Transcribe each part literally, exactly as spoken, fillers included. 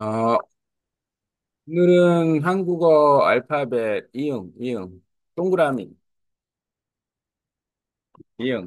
어, 오늘은 한국어 알파벳 이응, 이응, 동그라미, 이응,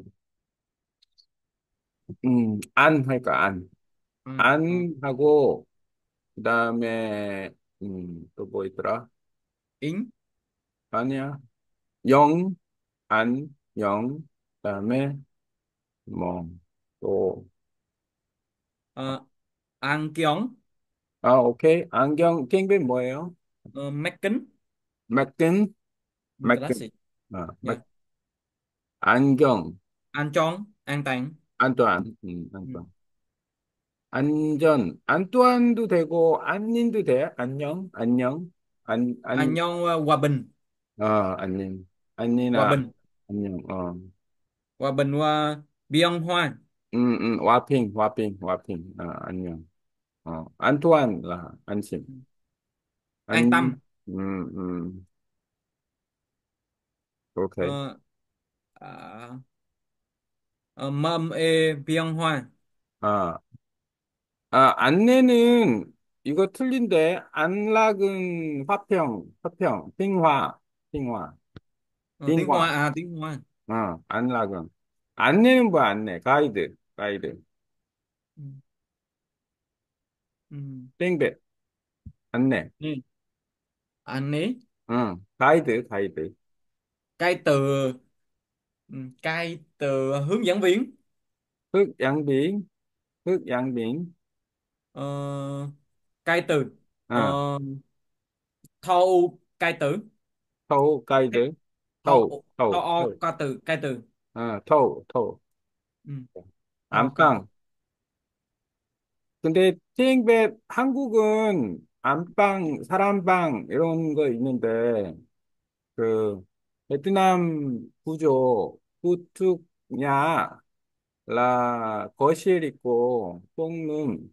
음, 안 할까, 안. 응, 어, 안 하고, 그 다음에, 음, 또 뭐 있더라? 잉, 아니야. 영, 안, 영, 그 다음에, 뭐, 또, ờ, an kiếng, 아, 오케이. 안경, 땡빈 뭐예요? ờ, mắt kính, 맥근, 맥근, glasses, 어, 맥, dạ, 안경, an chong, an tàn, 안또안, 음, ừ. 안또 안전, 안또안도 되고, 안님도 돼. 안녕, 안녕, 안, An 안, nhon ờ, hòa bình, 어, 안녕, hòa 안니나, bình, 안녕, 어, hòa bình qua biên hoa, 음, 음, 와핑, 와핑, 와핑, 어, 안녕, 어, 안토안, 라, 안심, an 안, tâm, 음, 음, 오케이. ờ, à, ờ, mâm ê biên hoa, 아, 아, 안내는, 이거 틀린데, 안락은 화평, 화평, 핑화, 핑화, ờ, tiếng Hoa 핑화, à tiếng Hoa, 어, 안락은. 안내는 뭐야, 안내, 가이드, 가이드. ừ. Ừ. 땡볕, 안내. Nè, anh ấy 응, 가이드, 가이드. cái từ ừ, cái từ hướng dẫn viên, 흑양빙, 흑양빙. ờ, cái từ ờ, 어, thâu cái từ 터우, 가이드. 터우, thâu thâu 터우, o 터우. cái từ cái từ 어, 터우, 터우. ừ. ok. 안방. 근데 땡볕, 한국은 안방, 사람방, 이런 거 있는데, 그, 베트남 구조, 후툭냐, 라, 거실 있고, 뽕룸,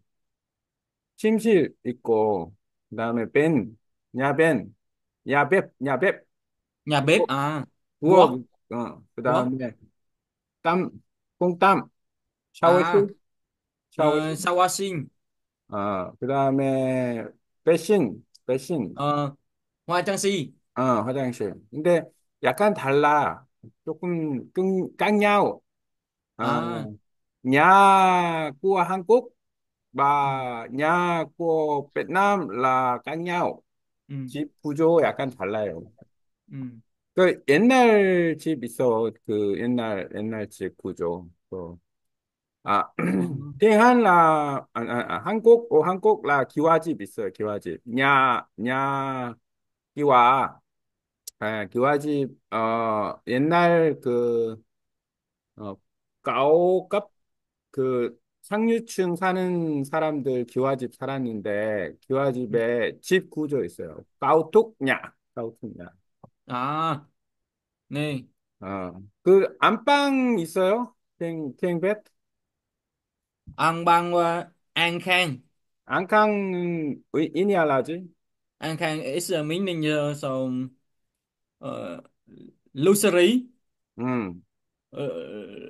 침실 있고, 그다음에 벤, 야벤, 야뱁, 야뱁, Nhà bếp 부엌, à, 부엌, quốc 어, quốc 그다음에 땀, 뽕땀, à, 샤워실, ờ, 샤워실, Sawasin, 어, 그다음에 베신, 베신, ờ, Hoa Trang Si, 어, 화장실. 근데 약간 달라. 조금 끙, 깡냐오, à, 어, nhà của Hàn Quốc ừ. và nhà của Việt Nam là khác nhau. Ừ. 집 구조 약간 달라요. Ừ. 그 옛날 집 있어. 그 옛날 옛날 집 구조. 또 아, Ờ, tiếng là à, à, à, 한국 어, 한국 là 기와집 있어요. 기와집. nhà nhà 기와. 아, 기와집 어 옛날 그 어, 가오cấp 그 상류층 사는 사람들 기와집 살았는데 ừ. 기와집에 집 구조 있어요. 까우툭냐, 까우툭냐. À, nè, 어, 그 안방 있어요? 탱, 탱벳? An Bang qua An Khang, 안강은 의- 이니알라지? An Khang is a meaning uh, so uh, luxury, 음, uh,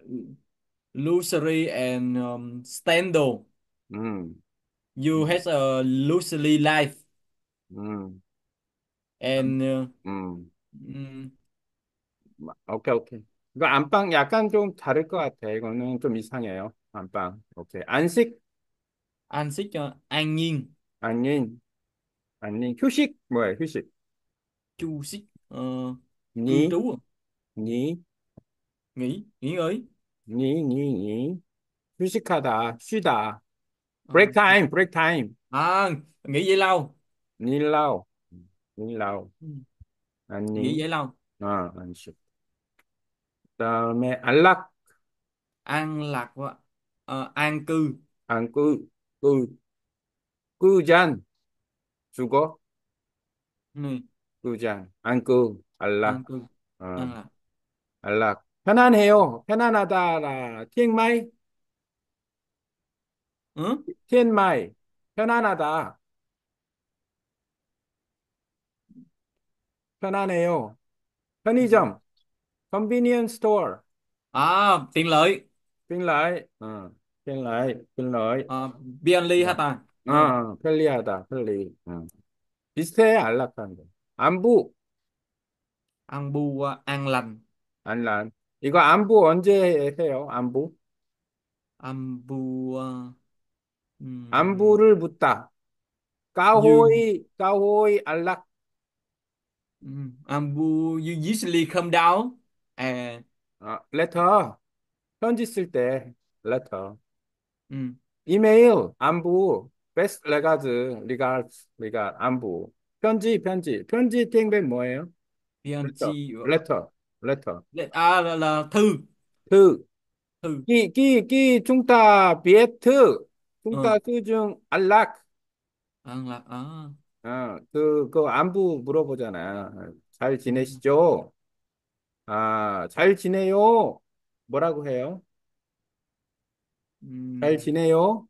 luxury and um, standard. 음, You 음, has a luxury life 음, 안- and uh, 음. 음, 마- 오케이, 오케이. 이거 안방 약간 좀 다를 것 같아. 이거는 좀 이상해요. 안방. 오케이. 안식, an xích cho an nhiên, 안닌, 안닌. 휴식, 뭐야, 휴식. chu xích ờ, cư 니, trú, 니, nghỉ nghỉ ngơi. 니, 니, 니. 휴식하다, 쉬다. Ờ, break time, break time. à, nghỉ giải lao. 닐라우, 닐라우. Ừ. Nghỉ 안니, giải lao. 어, 안식. 그다음에 안락, An lạc quá. Ờ, an cư. 안구, 끄, 끄잔, 죽어, Nè, 끄잔, 안구, an 안락, cư, 어, an lạc. 안락. 편안해요. 편안하다라. 티엔마이, Ừ? 티엔마이. 편안하다. 편안해요. Ừ. 편의점, convenience store. À, tiện lợi. tiện lợi, ờ, tiện lợi, tiện lợi. Ờ, Bienly hả ta? Ờ, 어, 편리하다, 편리. 어. 비슷해, 안락한 거. 안부, an bu, ờ, an lành. 안란. 이거 안부 언제 해요? 안부? An bu, ờ, ừm, 안부를 묻다. you, 까호이, 까호이, 안락. ừm, an bu, you usually come down. À, 어, 레터. 편지 쓸 때, 레터. ừm, 이메일, 안부. 베스트 레가즈, 리가드, 리가, 안부. 편지, 편지. 편지 땡백 뭐예요? pê en giê, 레터, 레터, 레터. à, là, là thư. 그, Thư. 끼, 끼, 끼, 중따, 비에트. Ờ, 중따, 수중, 안락. an là, à, 어, 그, 그 안부 물어보잖아. 잘 ừm, 지내시죠? 아, 잘 지내요? 뭐라고 해요? 잘 ừm, 지내요?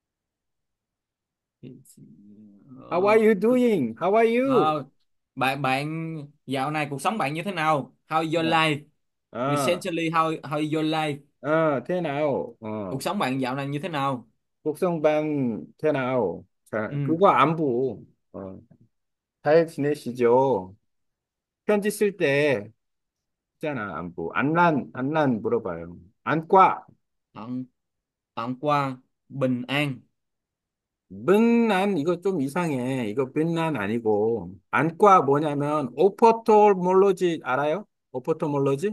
thì- How are ờ, you doing? How are you? ờ, bạn bạn dạo này cuộc sống bạn như thế nào? How is your 어, life? 어, Recently, how how is your life? 어, 테나우. Cuộc 어, sống bạn dạo này như thế nào? 곡성반 테나우. 자, Ừ, 그거 안부. 어, 잘 지내시죠? 편지 쓸 때 있잖아, 안부. 안란, 안란 물어봐요. 안과. tặng tặng qua bình an. 문난 이거 좀 이상해. 이거 문난 아니고 안과 뭐냐면 오포토몰로지 알아요? 오포토몰로지?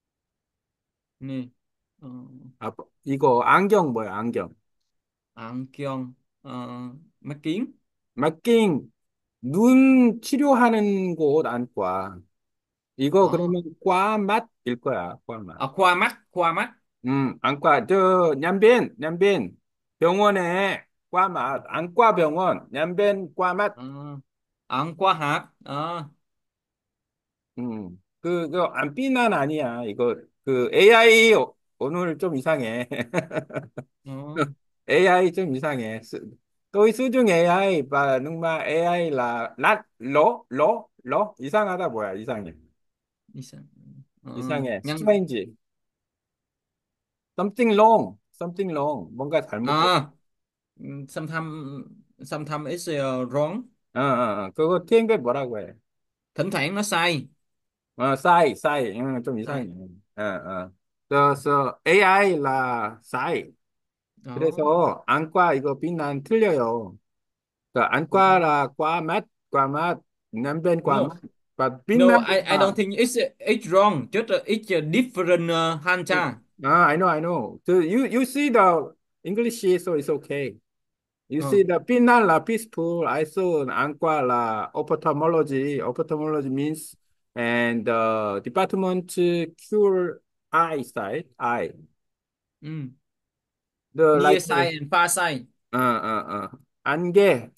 Nè, ờ, 아 이거 안경 뭐야? 안경. tặng kion, ờ, mắt kiến. 막king 눈 치료하는 곳 안과. 이거 Ờ, 그러면 과맛일 거야. 과맛. à, khoa mắt, khoa mắt. 음 안과 저 냠벤 냠벤 병원에 과맛 안과 병원 냠벤 과맛. Ờ, tặng qua hạt. Ờ, 음, 그, 그, 안삐난 아니야. 이거, 그, 에이아이 오늘 좀 이상해. ờ, 에이아이 좀 이상해. 스, tôi sử dụng 에이아이 và nhưng mà 에이아이 là lát lố lố lố 이상하다 뭐야 이상해. đi sao? Ờ, 이상해. nhân. strange. something wrong. something wrong. 뭔가 잘못된. À, sometimes sometimes it's uh, wrong. 어, 어, 어. 그거 티엔그에 뭐라고 해? Thỉnh thoảng nó sai. 어, 싸이, 싸이. 응, 좀 이상해. Sai. 어, 어. 그래서 에이아이 라 싸이. Đó. 그래서 안과 이거 빛난 틀려요. 그 Ờ. 안과라 과맛 과맛 남변 과맛 No, và no, 빛나는 I I 과 don't think it's it's wrong. Just uh, it's a different uh, hancha. 아 I know I know so you you see the English so it's okay you Ờ. see the 빛날라 peaceful I saw 안과라 ophthalmology ophthalmology means and the department cure eyesight eye Ừ. the Near like side and far side. 어어어 안개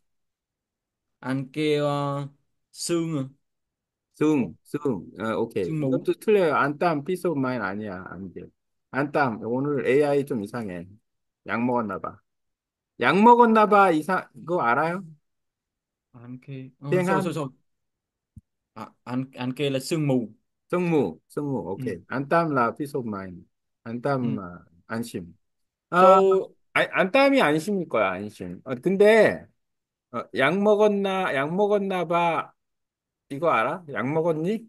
Anh kêu uh, xương. Ủa? 승, 승, 어, 오케이. Xương mù. 이것도 틀려요. 안땀, 피스 오브 마인 아니야. 안 돼. 안땀, 오늘 에이아이 좀 이상해. 약 먹었나 봐. 약 먹었나 봐. 이상, 이거 알아요? Anh kêu. Ờ, sorry, sorry, 땡한, sorry. À, anh anh kêu là sương mù. 승무, 승무, 오케이. Ừ. 안땀, 라, 피스 오브 마인. 안땀, Ừ. 아, 안심. 아, So, 아, 안땀이 안심일 거야, 안심. 어, 근데, 어, 약 먹었나, 약 먹었나 봐. 이거 알아? 약 먹었니?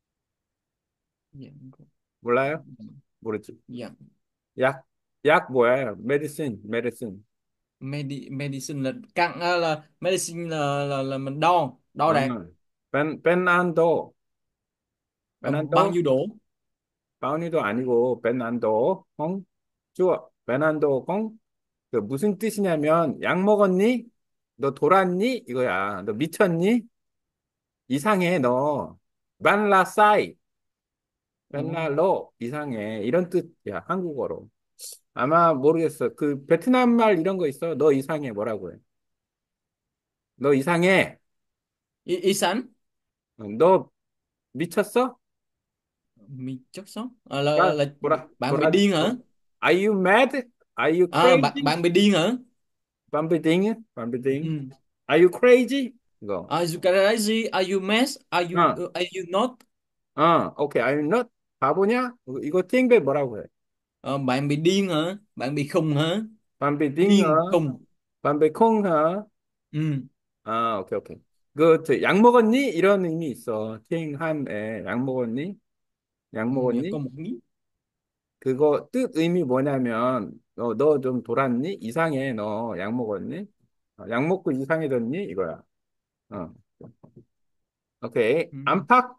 dạ, 몰라요? 모르지. dạ. 약, 약 뭐야? 메디신, 메디신. Medi medicine là căng à, là medicine là, là là mình đo đo đạc. 응. 벤, 벤난도, Ờ, bao 베난도, nhiêu độ? 바우니도 아니고, 베난도, 콩, 쭈어, 베난도, 콩. 그 무슨 뜻이냐면, 약 먹었니? 너 돌았니? 이거야. 너 미쳤니? 이상해, 너. 만라싸이, Ờ. 벤랄로, 이상해. 이런 뜻이야, 한국어로. 아마 모르겠어. 그 베트남 말 이런 거 있어. 너 이상해, 뭐라고 해. 너 이상해. Ý, ý sánh. 어, 너 미쳤어? Mi chất sống à, là, là 돌아, là 돌아, bạn bị 돌아, điên hả? 돌아. Are you mad? Are you À, bạn crazy? bạn bị điên hả? 밤비딩, 밤비딩. Ừ. Are you crazy? 이거. Are you crazy? Are you mess? Are you 어, uh, are you not? 어, 오케이. Are you not? 바보냐? 이거 팅베 뭐라고 해? Ờ, bạn bị điên hả? Bạn bị khùng hả? 밤비딩, Điên 어, khùng. 반백콩 hả? Ừ. 아, 오케이, 오케이. 그, 저, 약 먹었니? 이런 의미 있어. 팅함에 약 먹었니? 약 Ừ, dạ 먹었니? con một miếng. 그거 뜻 의미 뭐냐면, 너, 너 좀 돌았니? 이상해, 너. 약 먹었니? 어, 약 먹고 이상해졌니? 이거야. 어, 오케이. Ừ. 안팎,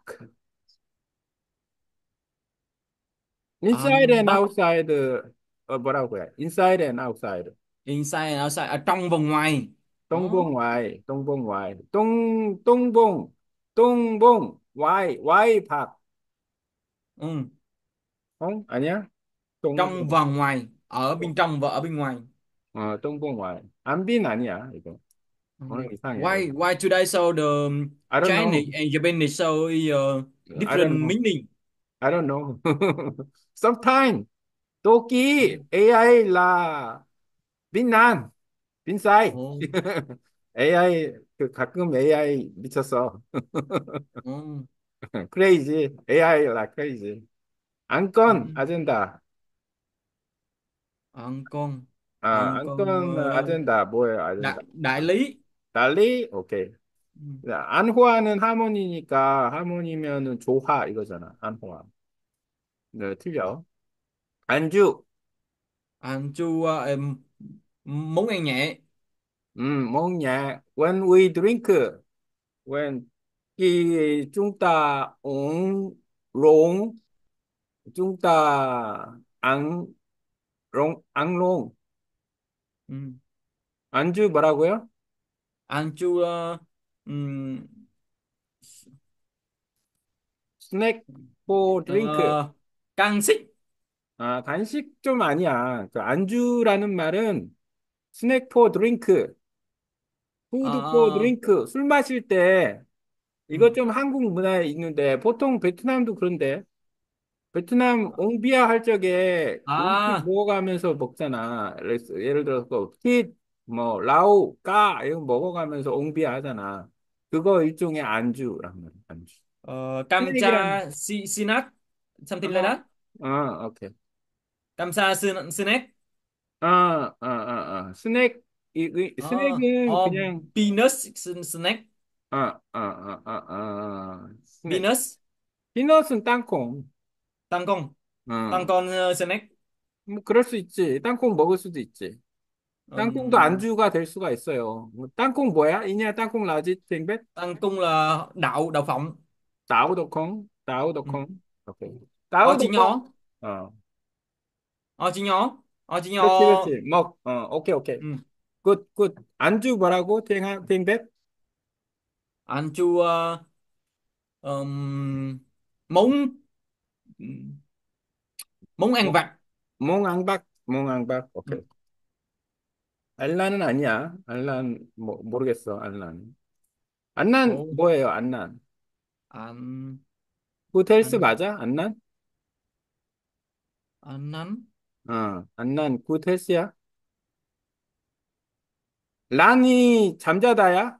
inside Anh and Bắc. outside, 어, 뭐라고 해? inside and outside. Inside and outside, ở trong và ngoài. Đó. 똥봉 Y, 똥봉 Y, 똥, 똥봉, 똥봉 Y, Y 박, Ừ. 어? 아니야? Trong 똥봉, và ngoài, ở bên trong và ở bên ngoài. 어, 똥봉 Y. 안빈 아니야, 이거. Ừ. 오늘 이상해. Why why today so the I don't know. Chinese and Japanese so uh, I don't different know. meaning? I don't know. Sometime, Ừ. 또끼, 에이아이 라, 빛난, 빈사이. Ồ. 에이아이, 그 가끔 에이아이 미쳤어. Ồ. 크레이지. 에이아이 라 크레이지. Ừ. 안건, 아젠다. Ăn con. 아, Ăn con 안건, ờ, 아젠다. 뭐예요, 아젠다? đại đại lý. 달리? 오케이. Ừ. 자, 안호화는 하모니니까 하모니면은 조화 이거잖아. 안호화. 네, 틀려. 안주. Ăn chua em món ăn nhẹ. 음, 뭐냐? When we drink, when khi chúng ta uống rượu, chúng ta ăn rong ăn luôn. Ừ. 안주 뭐라고요? Ăn chua ừm, Snack for drink. ờ, căng xích. 아, 간식 좀 아니야. 그 안주라는 말은 snack for drink, food for Ờ, drink, 술 마실 때 ừ. 이거 좀 한국 문화에 있는데 보통 베트남도 그런데 베트남 옹비아 할 적에 음식 À, 먹어가면서 먹잖아. 예를 예를 들어서 킷, 뭐 라우, 까 이거 먹어가면서 옹비아 하잖아. 그거 일종의 안주란 말이야. 안주. ờ, cam 스낵이란 cha si sinat something like 어, that. 어, 오케이. Cam sa sin sinet. 어, 어, 어, 어. 스낵 이, 이- Ờ, 스낵은 or 그냥 peanuts sin- snack. 어, 어, 어, 어, 어, 스낵. Peanuts 피넛은 땅콩. tăng con. Tăng 어, con ờ, snack. 뭐 그럴 수 있지. 땅콩 먹을 수도 있지. 땅콩도 Ừm, 안주가 될 수가 있어요. 뭐 땅콩 뭐야? 이냐 땅콩 라지 땡벳? tăng cung là đậu đậu phộng. 따우더콩? Ừ. 따우더콩? 오케이. О chi 따우더콩? nhỏ. 어, О chi nhỏ. О chi 그렇지, nhỏ. 그렇지. 먹, 어, 오케이, 오케이. Ừ. 굿, 굿. 안주 뭐라고? 땡하, 땡벳? Anh chua ừm, món món ăn 뭐, vặt. 몽앙박, 몽앙박. Ừ. 오케이. 알란은 아니야. 알란, 뭐, 모르겠어, 알란. 안난 Ồ, 뭐예요, 안난? anh 굿헬스 anh 맞아? 안난? anh nánh. 어, 안난 굿헬스야? 란이 잠자다야?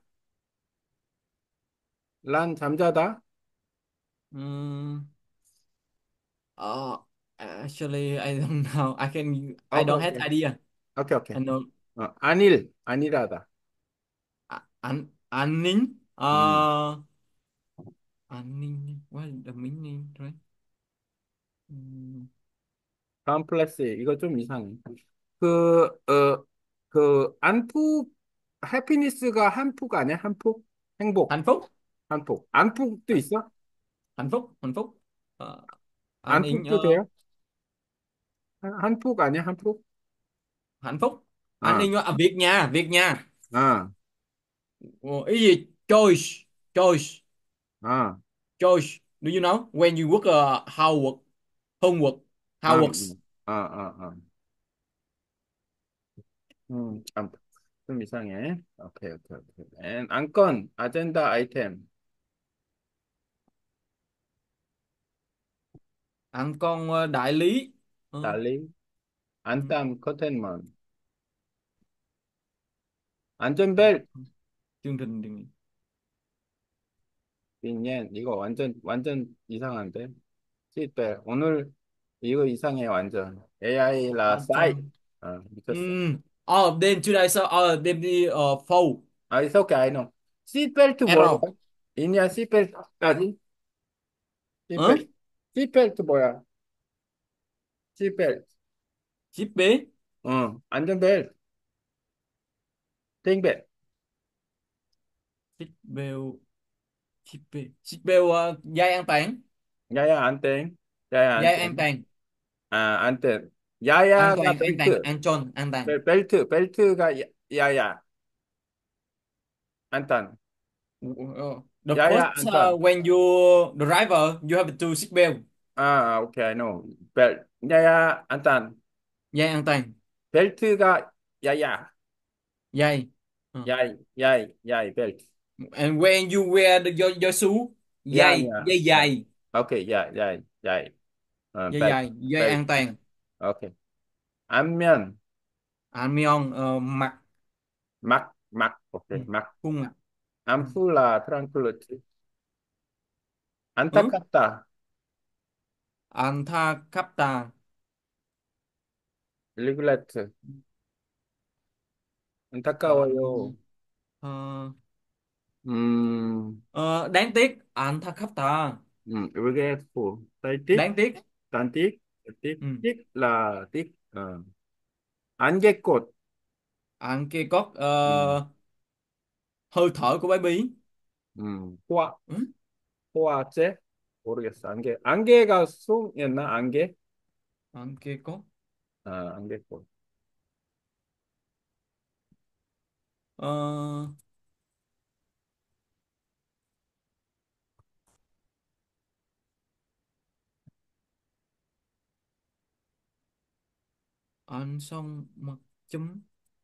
란 잠자다? Ừm, ờ, actually I don't know. I can I 오케이, don't have 오케이. idea. 오케이, 오케이. I know. 어, 안일, 안일하다. À, anh anh nín. 음, Ờ, anh nín. What is the meaning, right? Ừm, 컴플렉스, 이거 좀 이상해. 그, 어, 그, 안폭, 해피니스가 한폭 아니야? 한폭? 행복, hạnh phúc. 한폭. 안폭도 있어? Hạnh phúc. Hạnh phúc. Ờ, anh in 안폭도 ờ, 돼요? 한- 한폭 아니야? 한폭? hạnh phúc. Anh 어, in à, Việt nha, Việt nha. 어, Ồ, ý gì? Choice. Choice. 어, Choice. Do you know when you work uh, homework, homework, 어, homeworks? 어, 어, 어. 음, 안- 좀 이상해. 오케이, 오케이, 오케이. 앤 안건, 아젠다 아이템, Anh con ờ, đại lý. Ờ, 달리, ừ. 안땀 커튼먼, Anh 안전벨트, con. Chương trình truyền- 빈년, 이거 완전, 완전 이상한데? 시대, 오늘 이거 이상해, 완전. 에이아이 라 anh 사이. con. 어, 미쳤어. Ừ. Ờ, đêm today so ờ đêm đi ờ phâu. 아, it's okay, I know. 시트벨트 뭐야? Arrow. 있냐, 시트벨트까지? Hả? 시트벨트. 시트벨트 뭐야? 시트벨트. Chip B. 어, 안전벨트. 땡벨트. Chip beo. Chip B. Chip beo ờ, dây an toàn. 야야, 안 땡. 야야, 안 Dây an 땡. toàn. 아, 안 땡. An 야야가 toàn, an toàn, 벨트. an toàn, an toàn. 벨- 벨트, 벨트가 야, 야야. 안탄. Uh, The 야야, first uh, 안탄. when you driver, you have to seat belt. 아, 오케이, I know. 벨, 야야, 안탄. Dây an toàn. 벨트가 야야. Dây. Ờ. 야이, 야이, 야이, 벨트. And when you wear the, your, your shoe, dây, 야야. dây 야. dài, 오케이, 야, 야이, 야이. 어, dây 벨트, dài, dây 벨트. an toàn. 오케이. 안면, Amion ờ, mặt, 막, 막. ừ, 오케이, 막. khuôn mặt. Ừ. 암풀라, 트랑클루티. Ừ. 안타깝다. Antacapta. 리글레트. Ờ, 안타까워요. ờ, 음, ờ, đáng tiếc. Antacapta. 음, regretful. 딸띡, Đáng tiếc. 단띡, 띡, Ừ. 띡, 라, 띡, 어. 안개꽃. Anticot, 음, ờ, hơi thở của baby. 음, 호화, Ừ. 호화제? 모르겠어. 안개, 안개가 솜이었나? 안개? Anticot. 아, 안개꽃. Ờ, ăn xong mặt chấm.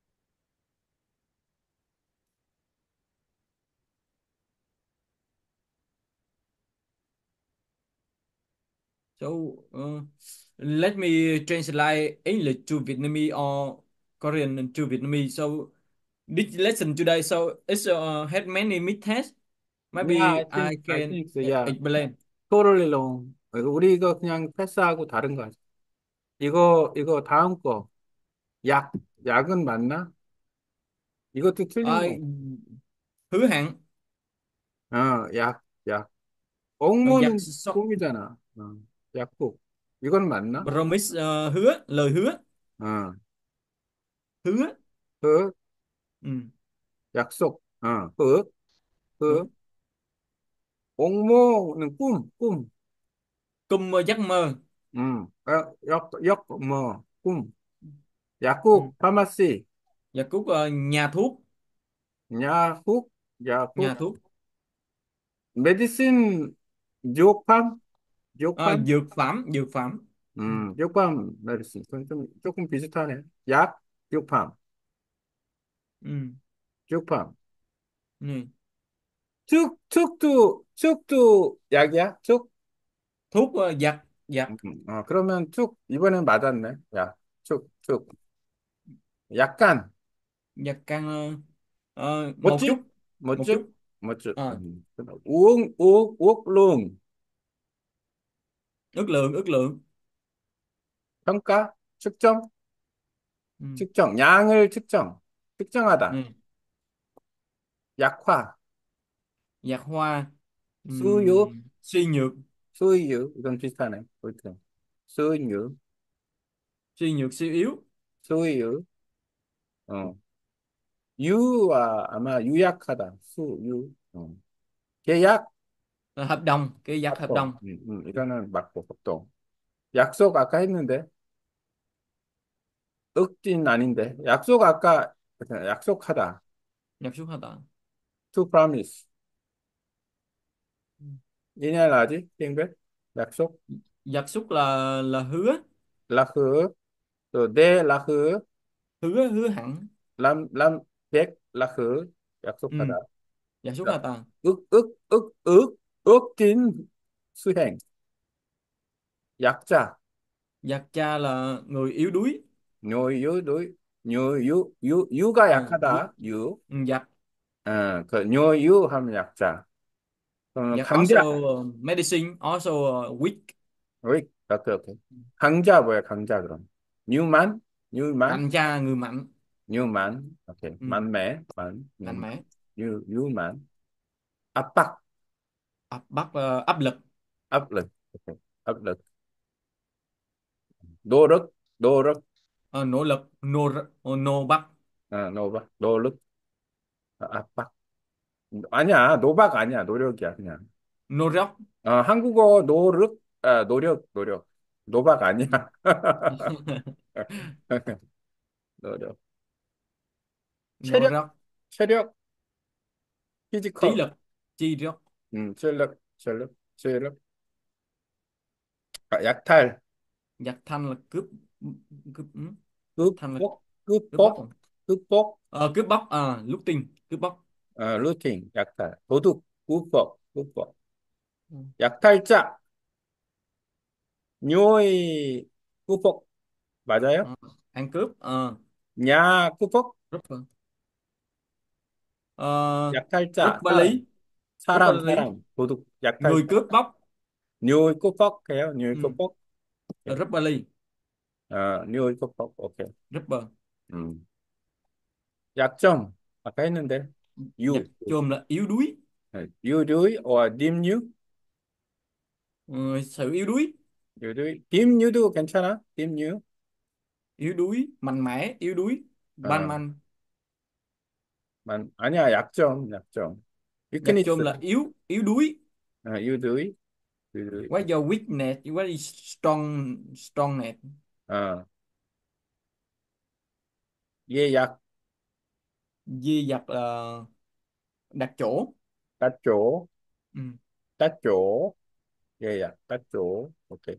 So, uh, let me translate English to Vietnamese or Korean to Vietnamese. So, this lesson today, so it's uh, had many mid tests. Yeah, I Maybe I think, I can think, so, uh, yeah. explain. totally wrong. 우리 이거 그냥 패스하고 다른 거 하자. 이거, 이거 다음 거. 약, 약은 맞나? 이것도 틀린 I 거. hứa hẹn. 어, 약, 약. Ờ, giặc 옥무는 sóc. 꿈이잖아. 어, 약국. 이건 맞나? Promise, ờ, hứa, lời hứa. 어, Hứa. 그, Ừ. 약속. 어, 그, 그. Ừ. 옥모는 꿈, 꿈. Cung mơ giấc mơ. 음, 역, 역, 역, 뭐, 꿈. Ừ. 약국, 파마시. Giặc cúc ờ, nhà thuốc. 야국, Nhà 약국. thuốc. 메디신, 요팜? Ờ, 요팜? dược phẩm, dược phẩm. Ừ. 음, 요팜, 메디신. 좀, 좀, 조금 비슷하네. 약, 요팜. Ừ. 요팜. Ừ. 축, 축도, 축도 약이야? 축? Thuốc ờ, giặc, giặc. 음, 어, 그러면 쭉, 이번엔 맞았네. 야, 쭉, 쭉. 약간, Giặc can ờ, ờ, một 멋지? chút, một 멋지? chút. 멋지. Ờ, 음. 우엉, 우엉, 우엉, ước lượng, ước lượng. 평가, 측정, Ừ. 측정, 양을 측정, 측정하다, Ừ. 약화, Giặc hoa. Ừ. 수유, Suy nhược. 수유, 이건 비슷하네. 그렇죠. 수유, Suy nhược, suy yếu. 수유, 어, 유와 아마 유약하다, 수유, 어. 계약, Ờ, hợp đồng, cái giặc hợp 합동, đồng. 음, 음, 이거는 맞고, 합동. 약속 아까 했는데, 윽진 아닌데. 약속 아까 약속하다. Nhập xuất hợp đồng. To promise. Ừ. 이냐 라지? 땡백? 약속? Giặc xuất là là hứa. 라흐. 또 네 라흐. Hứa, hứa hẳn. 람, 람, 백 라흐. Ừ. 약속하다. Giặc xuất 라- hợp đồng. 윽, 윽, 윽, 윽, 윽진 수행. 약자. Giặc cha là người yếu đuối. 요유, đối. 요유, 유, 유가 Ờ, 유, 약하다. 유. ừ, giặc. 어, 그 요유 하면 약자. 어, Giặc 강자. also uh, medicine, also uh, weak. 오이, 오케이, 오케이. 강자 뭐야, 강자 그럼. 뉴만? 뉴만? Cạnh cha người mạnh. Newman, ok, Ừ. mạnh mẽ, mạnh, Mạnh Newman, mẽ. New, Newman, áp bách, Áp bách, ờ, áp lực. áp lực, ok, áp lực, nỗ lực, nỗ lực, Ờ, nỗ lực. Nô r- ờ, nô bắc. 아, 노박, 노력, 아, 압박. 아니야, 노박 아니야, 노력이야, 그냥. Nô róc. 어, 한국어 노력, 아, 노력, 노력. 노박 아니야. Ừ. 노력. Nô 체력, róc. 체력, Trí 피지컬. lực. Chi róc. 음, 체력, 체력, 체력. 아, 약탈, Giặc thanh là cướp. Cướp ừ. Giặc thanh là 극복, cướp bóc 극복, không? 극복, Ờ, cướp bóc, à, looting, cướp bóc. 어, 루팅, 약탈, 도둑, 국법, 국법. Ừ. 약탈자, 뇨의 국법, 맞아요? Ờ, ăn cướp, ờ, nhà 국법, cướp, ờ, cướp 약탈자, 사람, vali, cướp 사람, vali, 사람, 도둑, 약탈자. người cướp bóc. 뉴 코팍 해요. 뉴 Ừ. 코팍. Ờ, cướp vali, 아, 뉴 코팍. 오케이. cướp. 음. 약점. 아까 했는데. Giặc 유. chồm là yếu đuối. 유두이 or 딤유. Ờ, sự yếu đuối. 유두이. 딤유도 괜찮아? 딤유. Yếu đuối, mạnh mẽ, yếu đuối, ban 어, man. 만 아니야. 약점. 약점. Giặc 위크니스. chồm là yếu, yếu đuối. 어, 유두이. 유두이. What your weakness, what is strong, strongness. 어, 얘 약, Di giặc là đặt chỗ. 따죠. Ừ. 따죠. 얘 약, 따죠. 오케이.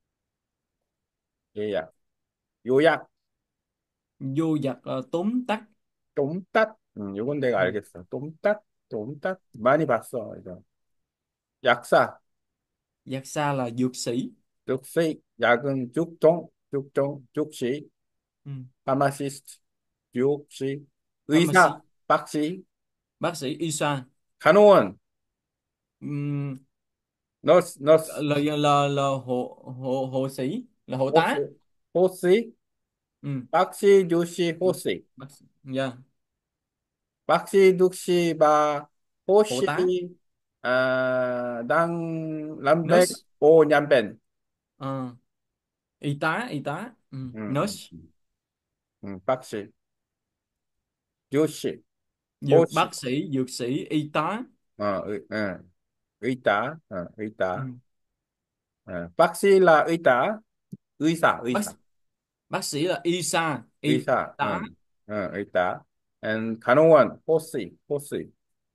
얘 약. 요약. Vô giặc là tóm tắt. 똠따. 음, 요건 내가 Ừ. 알겠어. 똠따. 똠따. 많이 봤어. 이거. 약사. Giặc xa là dược sĩ. Dược 약은 죽통, 죽통, 죽시, Ừ. 파마시스트, 죽시, 의사, Pharmacy, 박시, bác sĩ y khoa. 간호원, Ừm, 너스, 너스, là là là hộ hộ hộ sĩ, là hộ tá. 호스, 호시, Ừ. 박시, 주시, 호시, Bác sĩ. Dạ. 박시, tuk시, 바, Hộ 호시, tá. 아, 당, 람백, Nurse. 오, 냠벤. Ờ, y tá, y tá. Ừ. 음, 음, Nurse. 음, 음, 박시, 주시, Dược 호시, bác sĩ, dược sĩ, y tá. 어, 의, 어, 의다, 어, 의다. Ừ. 어, 박시 là 의다, 의사, bác 의사. bác sĩ là y sa, y 의사, tá. 응, 응, 있다. And 간호원, 호스, 호스.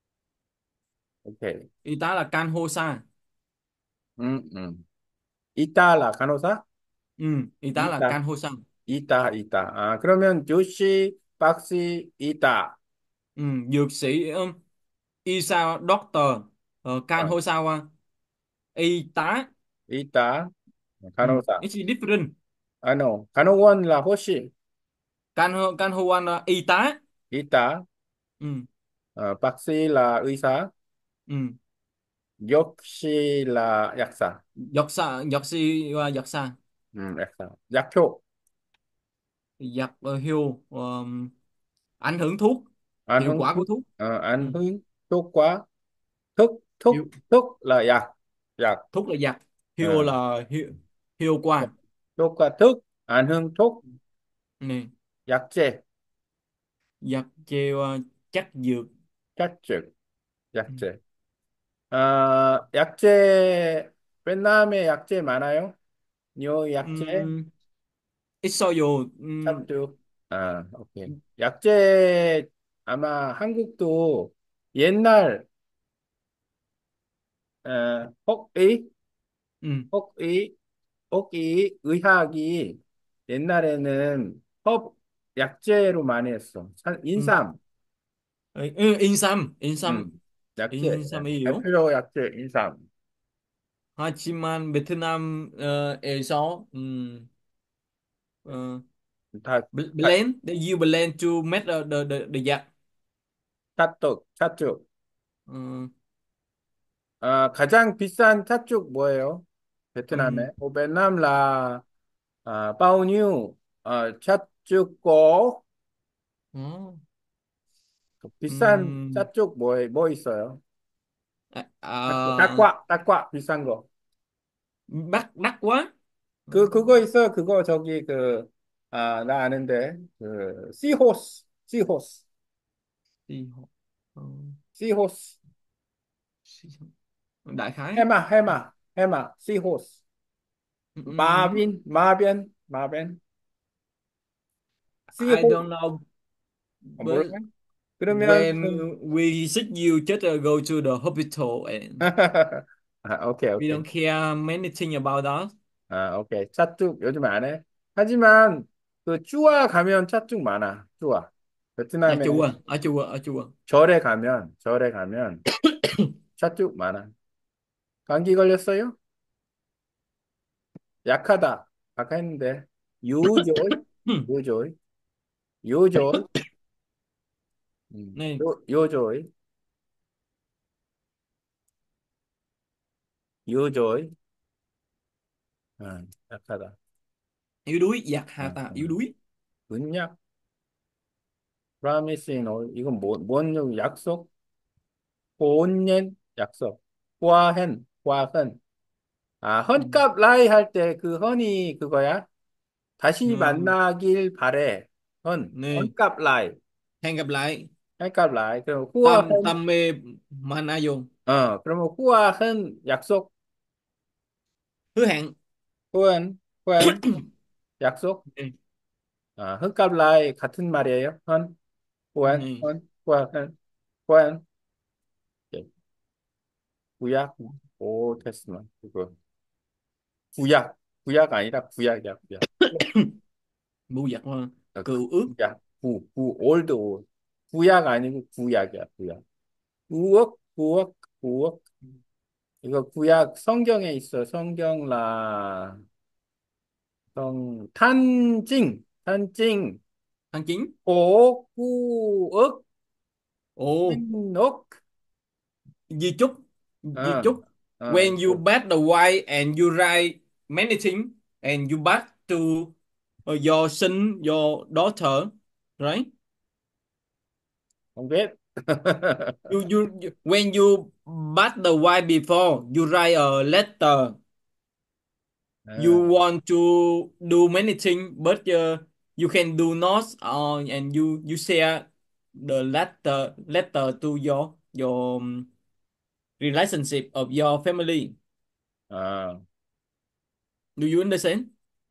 오케이. Y tá là can hô sa. 응, 응. 있다, 라, 간호사? Ừ. Y tá là can 있다, hô sa. 있다, 있다. 아, 그러면 조시, 박시, 있다. Ừ. Dược sĩ, um, y sa doctor. Ờ, can 어, hô sa qua. Y tá. 있다. Ừ. 간호사. It's different. 아, no. 간호원, 라, 호시, Can can hô quan là y tá. 있다. Ừ. 어, 박시, 라, 의사. Ừ. 역시, 라, 약사. Giọt sa, giọt si qua giọt sa. 음, 약사. 약효. Giọt uh, hiệu, um, ảnh hưởng thuốc, hiệu 안흥, quả của 툭, thuốc. 어, Ừ. 안흥, 효과. 툭, Hiệu, 툭, 툭, là, 약. 약. thuốc là giặc, hiệu 어. là hiệu, hiệu quả. 톡과 톡, 안흥 톡, Nè, 약재, giặc treo uh, chắc dược. cat즉, Ừ. 약재. 아, 약재, 베트남에 약재 많아요? 요 약재, Ừm, ít soi dù. Ừm, cat쭉. 아, 오케이. 약재, 아마 한국도 옛날, 어, 혹의, ừm, 혹의, 혹의 의학이 옛날에는 허브, 약재로 많이 했어. 산- ừm. 인삼, Ê, ừ, yên tâm, yên tâm, 음, 약재, yên tâm yếu. 대표 약재 인삼. Hachiman Vietnam uh, e số. Ừm, uh, 다, bl- 다 blend, they use blend to make the the the, the giặc. 팥죽, 팥죽. Ờ, 아, 가장 비싼 팥죽 뭐예요? 베트남에? ừm, 오, 베트남 là à, bao nhiêu à, 팥죽 có 어. 그 비싼 음, 짜쪽 뭐, 뭐 있어요? à, 딱- à, 딱과, 딱과, 비싼 거. đắt đắt quá. Ờ, 그, 그거 있어. 그거 저기 그, 아, 나 아는데. 그, 시호스, 시호스, thì họ- ờ, 시호스. đại khái. 해마, 해마, 해마, 시호스. Ừm, 마빈, 마벤, 마벤, I 시호, don't know, 어, 몰라? but 그러면, when we see you just uh, go to the hospital and 아, 오케이, we 오케이. don't care many thing about that. 아, 오케이. 짜뚝 요즘 안 해. 하지만 그 쭈아 가면 짜뚝 많아. 쭈아. À 베트남에 chùa, ở chùa, ở chùa. 절에 가면 절에 가면 짜뚝 많아. 감기 걸렸어요? 약하다. 아까 했는데 유조이, 유조이, 유조이, 음, Này, 요 요조이, 유조이. 아, 약하다. yếu đuối, giặt hà 아, tà, yếu 음. đuối. 은약, 프라미스인 올 이건 뭐, 뭔 약속? 혼연 약속. 화hen, 화hen. 아, Ừm, 헌값 라이 할 때 그 헌이 그거야? 다시 ờ, 만나길 바래. 헌, này, 헌값 라이. hẹn gặp lại. 헌값 라이. 그럼 후와 Tâm, 헌, tâm mê mana vô. 어, 그러면 후와 헌 약속, Hứa hẹn. 후원, 후원, 약속. Này, 아, 헌값 라이 같은 말이에요. 헌, 후원, này. 헌, 후와 헌, 후원. 예, 구약, 오 테스트만. 그거. 구약, 구약 아니라 구약이야, 구약. Mưu giặt mà. 어, Cựu ước. 구약, 구, 구, 올드 올. 구약 아니고 구약이야, 구약. 구억, 구억, 구억. 이거 구약 성경에 있어. 성경라 성 탄징 탄징 Tháng chín. 오구억 Ồ, 옥 di chúc. Di 어, chúc. 어, When you bat the white and you write many things and you back to uh, your son, your daughter, right? không biết. You, you, you when you bat the white before, you write a letter. You 어, want to do many things, but uh, you can do not, uh, and you you share the letter letter to your your um, relationship of your family. 어, Do you understand?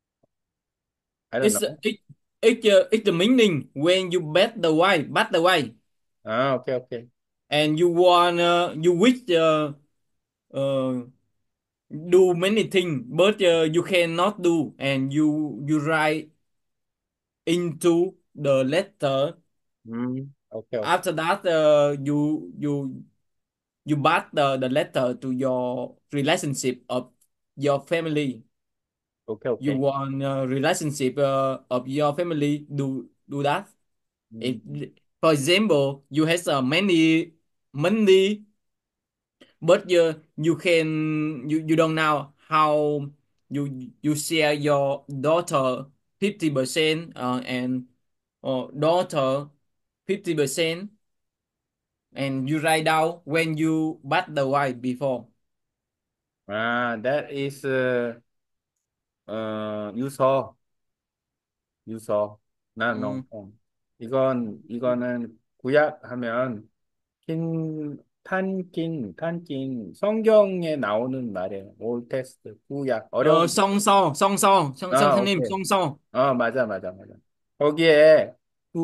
I don't It's know. it it uh, it's the meaning when you bet the wife, bet the wife, 아, 오케이, 오케이. and you want uh, you wish uh, uh, do many things, but uh, you cannot do, and you you write into the letter. 음, 오케이, 오케이. After that, uh, you you you pass the, the letter to your relationship of your family. 오케이, You 오케이. want uh, relationship uh, of your family do do that. If, 음, for example, you have uh, many money, but you you can you, you don't know how you you share your daughter fifty percent uh, and uh, daughter fifty percent, and you write down when you bat the wife before. 아, that is uh, 어, 유서, 유서. 나 Mm. no. 어. 이건 이거는 구약하면 긴, 탄긴, 탄긴, 성경에 나오는 말이에요. 올테스트, 구약, Ờ, 어려운, song so song so song song 아, thanh niên 오케이. song so. 어, 맞아, 맞아, 맞아. 거기에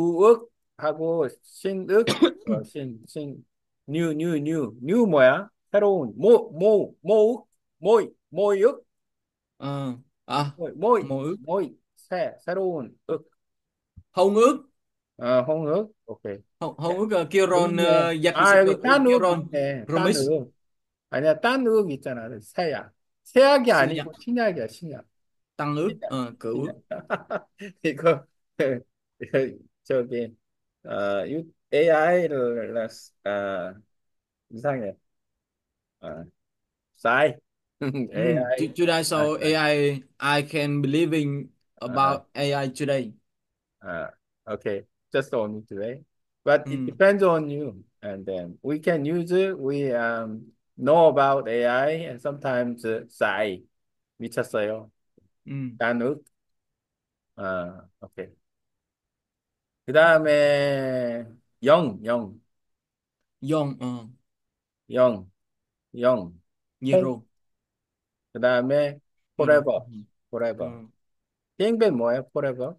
구억하고 신ức, 어, 신, 신, 뉴, 뉴, 뉴, 뉴 뭐야? 새로운, 모, 모, 모읍, 모이, 모이ức, Ờ, à, 모이, 모이, mơ ước, 모이, 새, 새로운 ức, hôn ước. 어, 홍ức, 오케이. hôn, hôn ước uh, Kieron 있네. uh, Giặc 아, 여기 uh, 딴 윽 Kieron 있네. 딴 Promise. 윽. 아니야, 딴 윽 있잖아. 새약. 새약이 Sư giặc 아니고 신약이야, 신약. tăng ước, 신약, ờ, cựu ước. 신약. 이거, 저기, 어, 에이아이를, 어, 이상해. 어, 싸이. Mm, 에이아이. to- today 아, so 싸이. A I I can believing 아, about A I today. 아, 오케이. just only today. But it Ừ, depends on you. And then we can use it. We um, know about A I and sometimes uh, sai 미쳤어요. ừ. 단욱. 아, 오케이. 그 다음에 영, 영, Yon, ờ, 영, 영. zero, 그 다음에 zero. forever, Ừ. forever. Ờ. tiếng Việt 뭐예요? forever.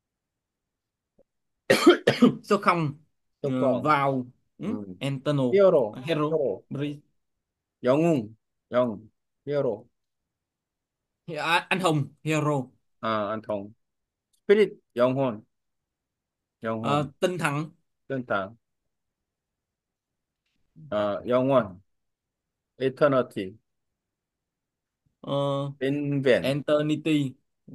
Số không, 또 ờ, 꺼. vào, ừ? 음. Internal, 히어로, hero, 히어로. Bri- 영웅, 영, 히어로. à, anh hùng, hero. 아, 안통. 스피릿, 영혼, 영혼. Ờ, tinh thần, 뜻당. 어, 영원, eternity, ờ, vĩnh eternity,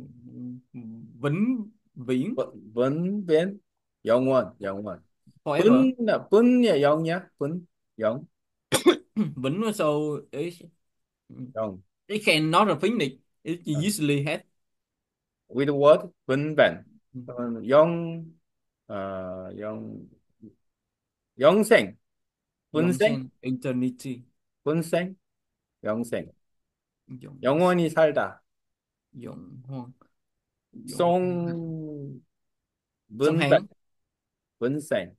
vĩnh viễn, vĩnh, vĩnh viễn, 영원, 영원. forever. 분, là 분이야, 영이야? 분, 영, Vĩnh là so it, 영. it cannot finish. It usually has. With word, vĩnh viễn. 어, 영, 어, 영, 영생, Dòng 분생, sen eternity. 분생, 영생. Dòng 영원히 살다. dòng hoa, dòng 송, sông 분생, Hán. 분생.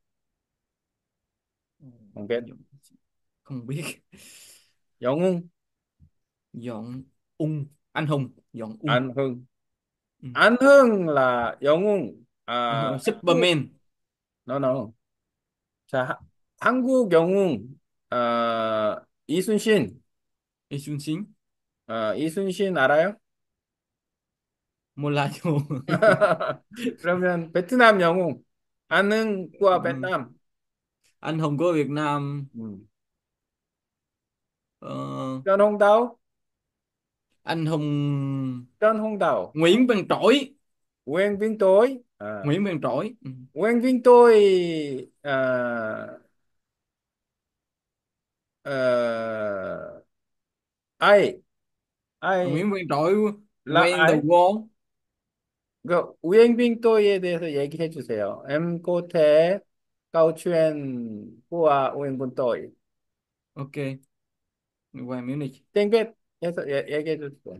không biết. Dòng, không biết. 영웅, Dòng ung, anh hùng, dòng ung. 안흥. Ừ. 안흥 là 영웅. 아, Ờ, 한국, Superman. no, no. 자, 하- 한국 영웅, 어, 이순신, Isun 어, 이순신 알아요? Molayo. 그러면 베트남 영웅, 안흥 của Ừ. 베트남, Anh hùng của Việt Nam. 음. Ờ, 전홍다오, anh hùng 전홍다오, Nguyễn Văn Trỗi. Nguyễn Vinh Tối, à, Nguyễn Văn Trỗi. Ừ. Nguyễn Vinh Tôi, à, ờ, ai, ai Nguyễn Văn Trỗi là when the ai? war. 그 우행빙도에 대해서 얘기해 주세요. em có thể câu chuyện của 우행빙도 Ok, Bayern Munich. tiếng Việt 해서 얘- 얘기해 주세요.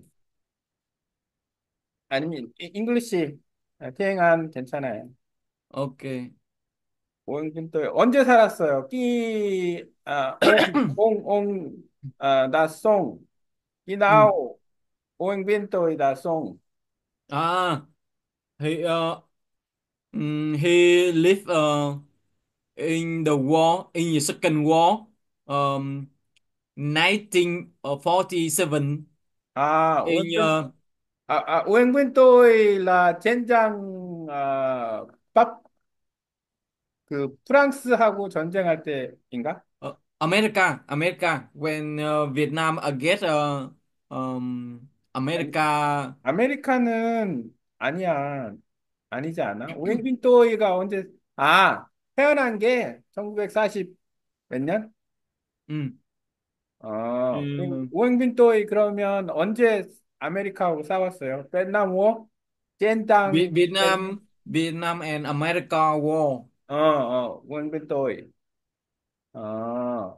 아니면 잉글리시 tiếng 괜찮아요. Ok. 우행빙도 언제 살았어요? 끼 아, 옹, 옹, 옹, 아, 나송, Ừ. 끼나오, 우행빙도의 나송. À, he uh, mm, he lived uh, in the war in the second war, um nineteen forty-seven 아, in 우행빙, uh, 아, 아, 우행빙도의 là 젠장 아, 밥, 그 프랑스하고 전쟁할 때인가? uh, America America when uh, Vietnam against uh, um 아니, America. 아메리카는 아니야. 아니지 않아? 우행빈토이가 언제, 아, 태어난 게 천구백사십 몇 년? Ừ. 어, Ừ. 우행빈토이 그러면 언제 아메리카하고 싸웠어요? 베트남워? 젠땅, Việt Vietnam Vietnam and America war. 어, 어, 우행빈토이. 어,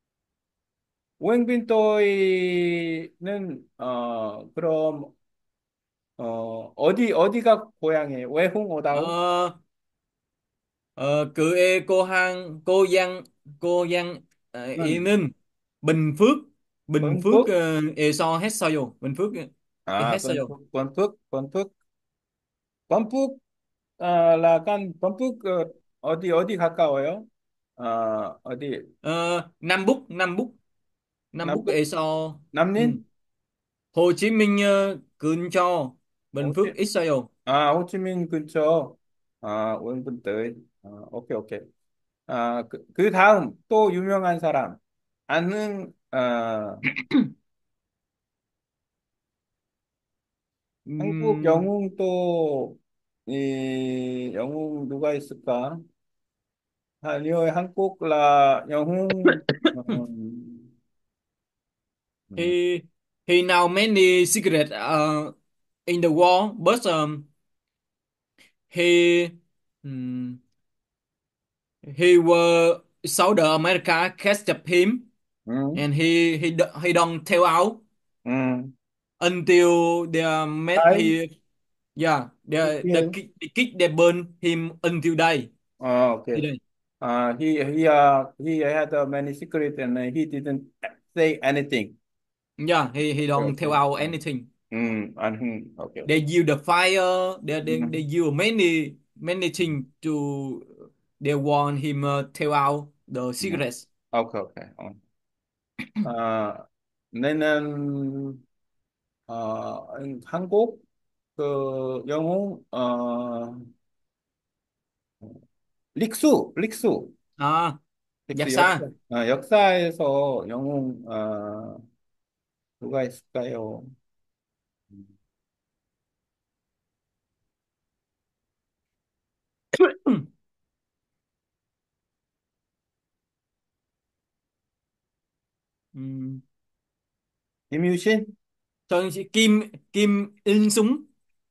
우행빈토이는, 어, 그럼, 어, 어디, 어디가 고향이에요? 외흥 오다오? Ờ, ờ, cự ê cô hang cô Giang cô Giang ờ, Yên 응. Ninh, Bình Phước. Bình Phước 번북? ờ, ê so hết sao vô Bình Phước ê hết 아, sao vô. 번북, 번북, 번북. 번북, 아, 라간, 번북, 그, 어디, 어디 가까워요? 아, 어디, Ờ, Nam Búc Nam Búc Nam Búc 남북, ê so. Ừ. 남린? Hồ Chí Minh uh, Cường Cho, Bình 호치, Phước ít sao vô. 아, 호치민 근처. 아, 원분들. 아, 오케이, 오케이. 아, 그, 그 다음, 또 유명한 사람. 아는, 아, 한국 Ừm, 영웅 또, 이, 영웅 누가 있을까? 아니요, 한국 라, 영웅, 음, 음, he he now many secret uh, in the war but um, he. Hmm. he were so the America catch up him 응, and he he do- he don't tell out 응. until they met I, he yeah the the he, ki- the kick they burn him until day 어, okay. today. Uh, he, he, uh, he had uh, many secrets and uh, he didn't say anything. Yeah, he he Okay, don't tell okay. out 어. anything. 음, 안, 음, okay, They okay. use the fire. They they they 음, use many many things to they want him uh, tell out the 음. secrets. 오케이, 오케이. 어. 아, 내는, 어, 한국, 그, 영웅, 어, 릭수, 릭수. À, 릭수 역사, Jaksa. 어, 역사에서 영웅, 어, 누가 있을까요? Ừm, 김유신? Cho chị Kim Kim In Súng.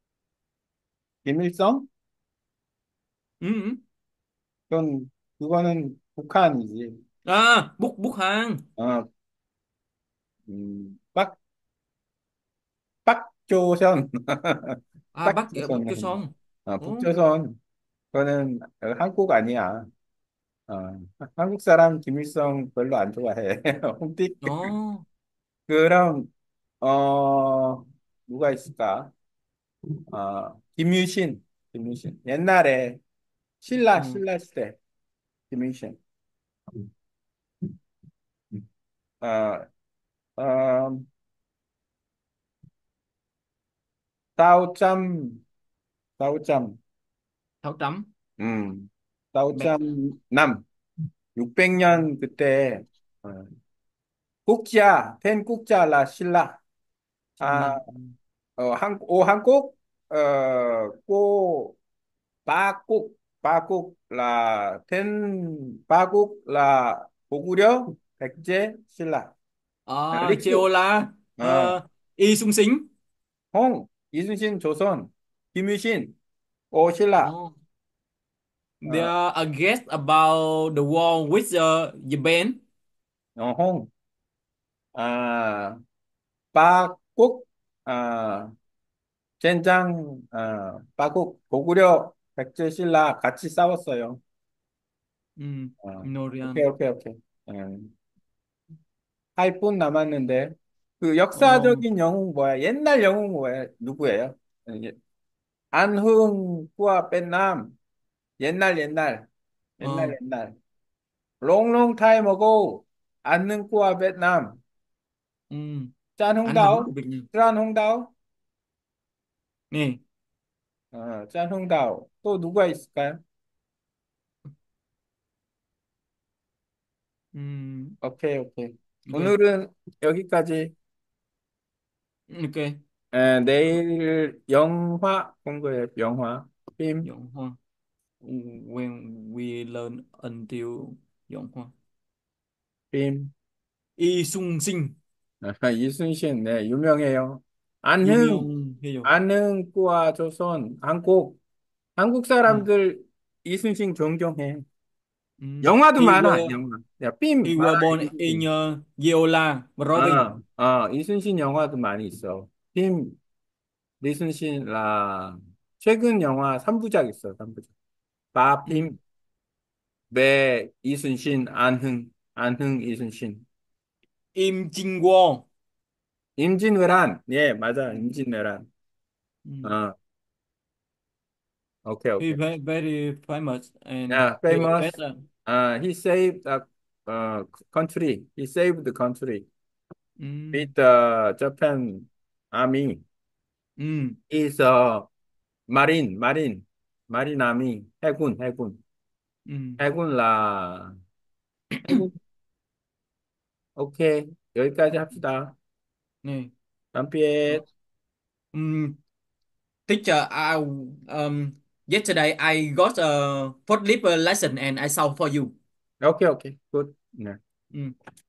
김일성? Ừm. 그건, 그거는 북한이지. À, Bút Bút Hàng. 어, 음, 빡, 빡조선. À, Bắc Bắc Châu 빡조선. Son. 어, Ồ, 북조선. 그거는 한국 아니야. 어, 한국 사람 김일성 별로 안 좋아해. 홍빛. ồ, 그럼, 어, 누가 있을까? 어, 김유신. 김유신. 옛날에 신라, ồ. 신라 시대. 김유신. 어, 어, 싸우짬, 싸우짬, Thảo Trắm. 음, Bẹ. 싸우짬 남. 육백 년 그때, 어, 국자, 된 국자라 신라. Trăm 아, năm. 어, 한, 오, 한국, 어, cô ba quốc ba quốc là tên ba quốc là 고구려 백제 신라 아, À, Cheo 릭수 là 어, ờ, Y Sung Sính. 홍 이순신 조선 김유신 오 신라 Ồ. They 어, are a guest about the war with uh, Japan. 어, 홍 아, 바 quốc 아, 젠장 아, 바국 고구려 백제 신라 같이 싸웠어요 Ừ. 어, 오케이 Norian. 오케이 오케이 음. 팔 분 남았는데 그 Ồ, 역사적인 영웅 뭐야? 옛날 영웅 뭐야? 누구예요? 예, 안흥, 꾸아, 뺀남 옛날 옛날 옛날 ờ, 옛날 long long time ago 안흥, 꾸아, 베트남 ừ. 짠 Anh Hùng 홍다오 của Việt Nam. 짠 홍다오 Nè. 어, 짠 홍다오 또 누가 있을까요? Ừ. 오케이 오케이 Ok. 오늘은 여기까지 Ok. 에, 내일 영화 본 거예요 영화 빔 Dọn Hoa. When we learn until Dọn Hoa. 빔 Y Sung Sinh. 아, 이순신, 네, 유명해요. Yêu 안흥, Myung. Hay rồi. 안흥, 꾸아, 조선, 한국, 한국 Ừ. 사람들 이순신 존경해. Ừ. 영화도 He 많아, were, 영화. 야, 빔, he 많아, were born in 이순신. uh, Yeola, Province. 어, 어, 이순신 영화도 많이 있어. 빔, 이순신, 라, 최근 영화 삼 부작 있어, 삼 부작. 바, Ừ. 빔, 배, 이순신, 안흥, 안흥, 이순신. Im Chinh Quo. 임진왜란, 예, 맞아, 임진왜란. Ừ. 어, 오케이, He 오케이. very, very famous and Yeah, he was famous. better. Uh, he saved the uh, country. He saved the country Ừ. with the Japan army. Ừ. He's a marine, marine, marine army. 해군, 해군. Ừ. 해군 라. 해군. 오케이. 여기까지 합시다. Nè. 깜피엣. Um, teacher, I um yesterday I got a forklift lesson and I saw for you. 오케이, 오케이. 굿. 네. Mm.